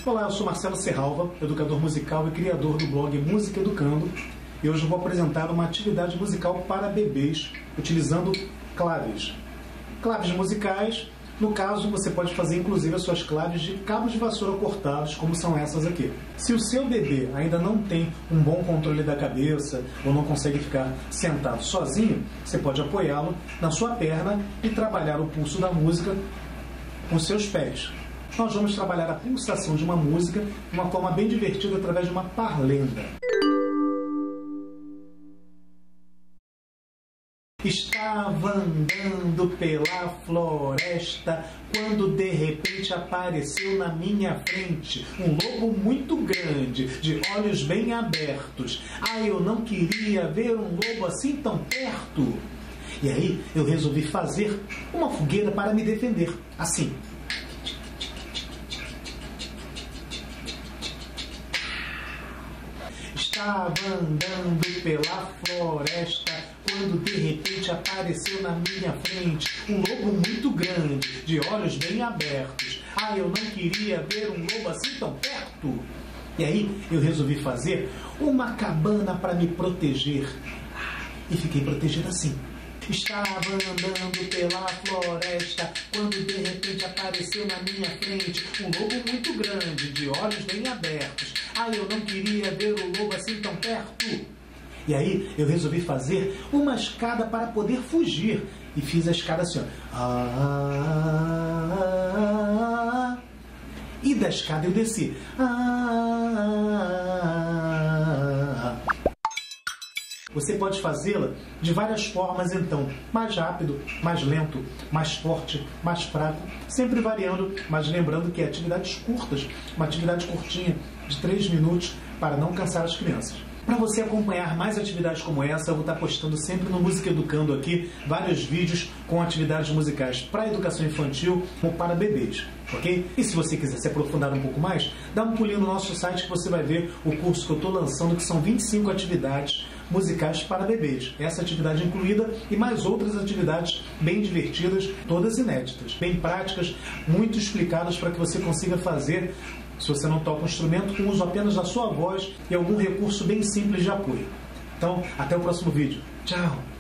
Olá, eu sou Marcelo Serralva, educador musical e criador do blog Música Educando, e hoje eu vou apresentar uma atividade musical para bebês utilizando claves. Claves musicais, no caso você pode fazer inclusive as suas claves de cabos de vassoura cortados, como são essas aqui. Se o seu bebê ainda não tem um bom controle da cabeça ou não consegue ficar sentado sozinho, você pode apoiá-lo na sua perna e trabalhar o pulso da música com seus pés. Nós vamos trabalhar a pulsação de uma música de uma forma bem divertida através de uma parlenda. Estava andando pela floresta quando de repente apareceu na minha frente um lobo muito grande, de olhos bem abertos. Eu não queria ver um lobo assim tão perto. E aí eu resolvi fazer uma fogueira para me defender, assim. Estava andando pela floresta quando de repente apareceu na minha frente um lobo muito grande, de olhos bem abertos. Eu não queria ver um lobo assim tão perto. E aí eu resolvi fazer uma cabana para me proteger. E fiquei protegido assim. Estava andando pela floresta quando de repente apareceu na minha frente um lobo muito grande, de olhos bem abertos. Eu não queria ver o lobo assim tão perto. E aí eu resolvi fazer uma escada para poder fugir. E fiz a escada assim, ó. E da escada eu desci. Você pode fazê-la de várias formas, então. Mais rápido, mais lento, mais forte, mais fraco, sempre variando, mas lembrando que é atividades curtas, uma atividade curtinha, de 3 minutos, para não cansar as crianças. Para você acompanhar mais atividades como essa, eu vou estar postando sempre no Música Educando aqui vários vídeos com atividades musicais para educação infantil ou para bebês, ok? E se você quiser se aprofundar um pouco mais, dá um pulinho no nosso site que você vai ver o curso que eu estou lançando, que são 25 atividades musicais para bebês. Essa atividade incluída e mais outras atividades bem divertidas, todas inéditas, bem práticas, muito explicadas para que você consiga fazer, se você não toca um instrumento, com o uso apenas da sua voz e algum recurso bem simples de apoio. Então, até o próximo vídeo. Tchau!